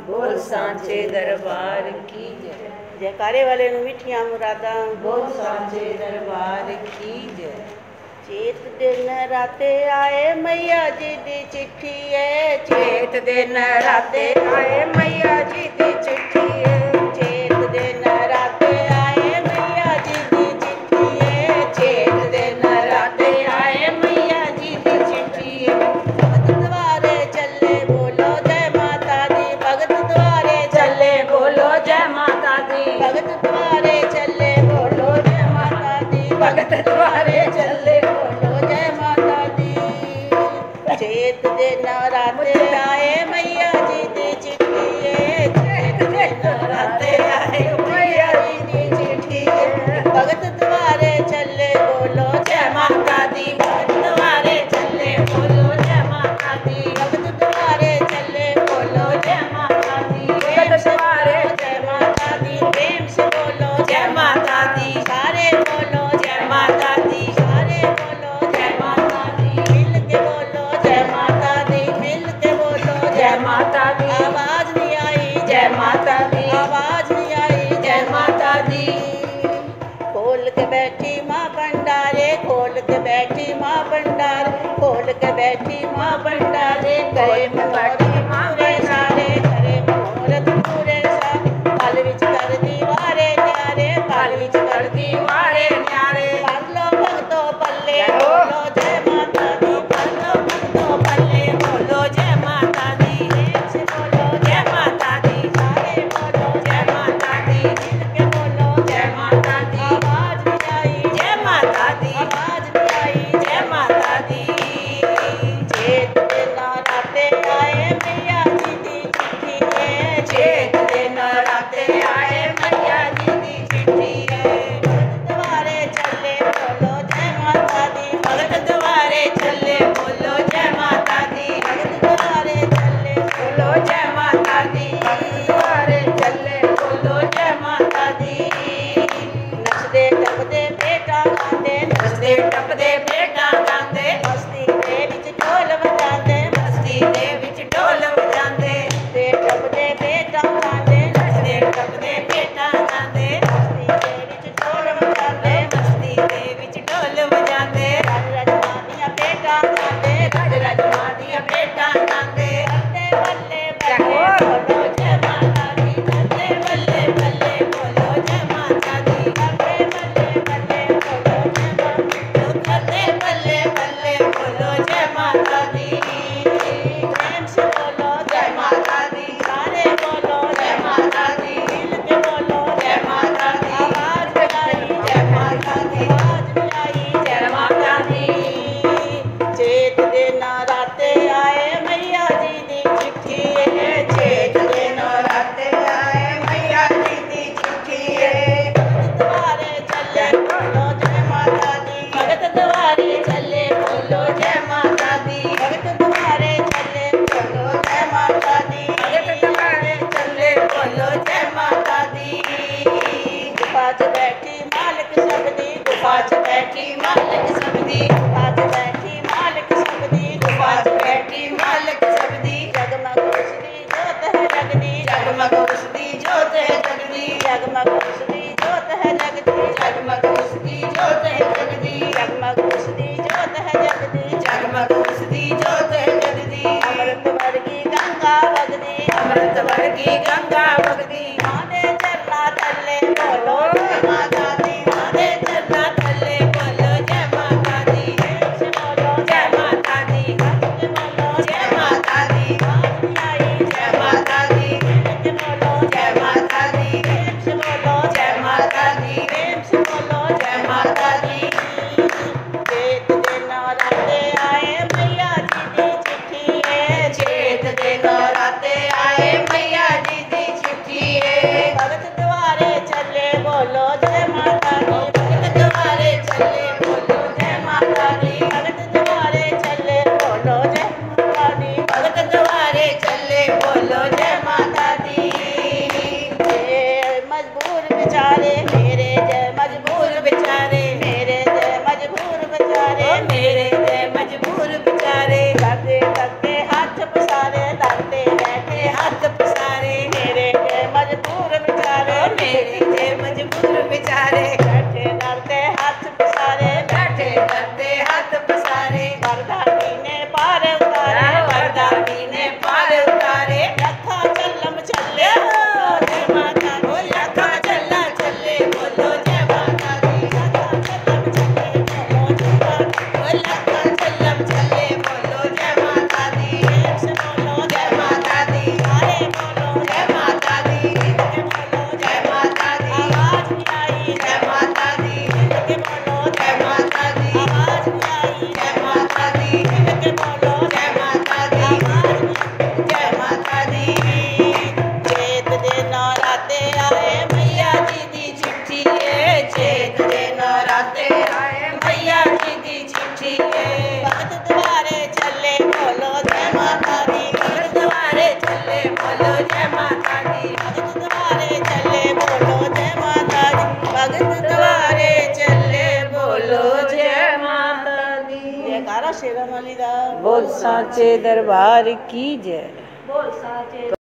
बोल सांचे दरबार की जय। जयकारे वाले नूं मिठियां मुरादां, बोल सांचे दरबार की जय। चेत दिन राते आए मैया जी दी चिट्ठी है, चेत दिन राते आए मैया जी दी चिट्ठी है। चेत दिन राते आए मैया जी दी चिट्ठी है, चेत दिन राते आए मैया जी दी चिट्ठी है। भगत द्वारे चले बोलो जय माता दी, भगत द्वारे चले बोलो जय माता दी, भगत द्वारे चले बोलो जय माता दी, भगत द्वारे चले बोलो जय माता दी। चेत दिन राते आए मैया जी दी चिट्ठी है, चेत दिन राते आए मैया जी दी चिट्ठी है। भगत द्वारे चले बोलो जय माता दी, भगत द्वारे चले बोलो जय माता दी, भगत द्वारे चले बोलो जय माता दी, भगत द्वारे जय माता दी, प्रेम से बोलो जय माता दी, सारे बोलो जय माता दी, सारे बोलो जय माता दी, मिल के बोलो जय माता दी, मिल के बोलो जय माता दी, आवाज नहीं आई जय माता दी, आवाज नहीं आई जय माता दी। खोल के बैठी माँ भंडारे, खोल के बैठी माँ भंडारे, खोल के बैठी माँ भंडारे, करे मनोरथ पूरे सारे, करे मनोरथ पूरे सारे, पल विच कर दीवारे न्यारे, पल विच कर दीवारे न्यारे, पल लो भगतो पल्ले बोलो जय माता दी, पल लो भगतो पल्ले बोलो जय माता दी, प्रेम से बोलो जय माता दी, सारे बोलो जय माता दी, मिल के बोलो जय माता दी, आवाज नहीं आई जय माता दी, आवाज नहीं आई जय माता दी। चेत दिन राते आए मैया जी दी चिट्ठी है, चेत दिन राते आए मैया जी दी चिट्ठी है। भगत द्वारे चले बोलो जय माता दी, भगत द्वारे चले बोलो जय माता दी, भगत द्वारे चले बोलो जय माता दी, भगत द्वारे चले बोलो जय माता दी। नचदे टपदे बेटा गांदे, नचदे टपदे भेटां गांदे, मस्ती दे विच ढोल वजांदे, मस्ती दे विच ढोल वजांदे, नचदे टपदे बेटा गांदे, नचदे टपदे भेटां गांदे, मस्ती दे विच ढोल वजांदे, मस्ती दे विच ढोल वजांदे, राजमा दियां बेटा गांदे, रज रजमां दियां भेटां गांदे। बल्ले बल्ले बल्ले बोलो जय माता दी, बल्ले बल्ले बल्ले बोलो जय माता दी, बल्ले बल्ले बल्ले बोलो जय माता दी, बल्ले बल्ले बोलो जय माता दी, प्रेम से बोलो जय माता दी, सारे बोलो जय माता दी, मिल के बोलो जय माता दी, आवाज नहीं आई जय माता दी, आवाज नहीं आई जय माता दी। चेत दिन राते आए मैया जी दी चिट्ठी है, चेत दिन राते आए मैया जी दी चिट्ठी है। भगत द्वारे चले बोलो जय माता दी, भगत द्वारे चले बोलो जय माता दी, भगत द्वारे चले बोलो जय माता दी, भगत द्वारे चले बोलो जय माता दी। गुफा च बैठी मालिक सबदी, गुफा च बैठी मालिक सबदी, गुफा च बैठी मालिक सबदी, गुफा च बैठी मालिक सबदी, जगमग उसदी जोत है जगदी, जगमग उसदी जोत है जगदी, जगमग उसदी जोत है जगदी, जगमग उसदी जोत है जगदी, जगमग उसदी जोत है जगदी, जगमग उसदी जोत है जगदी। अमृत वर्गी गंगा वगदी, अमृत वर्गी गंगा वगदी, माने चरना तले बोलो जय माता दी, माते चरना तले बोलो जय माता दी, प्रेम से बोलो जय माता दी, के बोलो जय माता दी, आवाज नहीं आई जय माता दी, के बोलो जय माता दी, प्रेम से बोलो जय माता दी, प्रेम से बोलो जय माता दी। चेत दिन राते आए मैया जी दी चिट्ठी है, चेत दिन राते आए मैया जी दी चिट्ठी है। भगत द्वारे चले बोलो जय माता दी, भगत द्वारे चले बोलो जय माता दी, भगत द्वारे चले बोलो जय माता दी, भगत द्वारे चले बोलो जय जय माता दी। भगत द्वारे चले बोलो जय माता दी। भगत द्वारे चले बोलो जय माता दी। जयकारा शेरा वाली दा। बोल साचे दरबार की जय। बोल साचे